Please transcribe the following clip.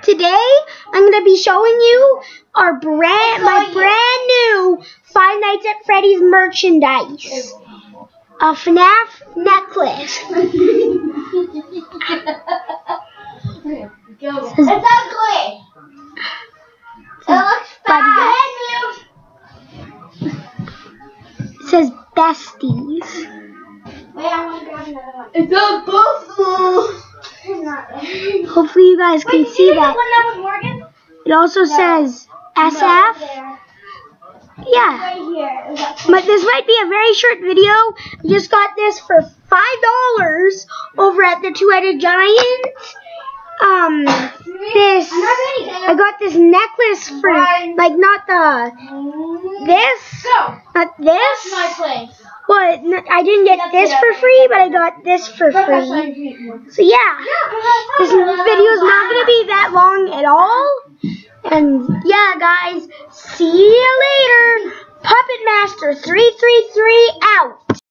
Today, I'm going to be showing you my brand new Five Nights at Freddy's merchandise. A FNAF necklace. It's ugly. It looks bad. It says besties. Wait, I want to grab another one. It's a buffalo. Hopefully you guys can see that. One that was Morgan? It also says SF. Yeah. Right here. But this might be a very short video. I just got this for $5 over at the Two-Headed Giant. I got this necklace for, like, not this. That's my place. Well, I didn't get this for free, but I got this for free. So yeah, this video is not going to be that long at all. And yeah, guys, see you later. Puppet Master 333 out.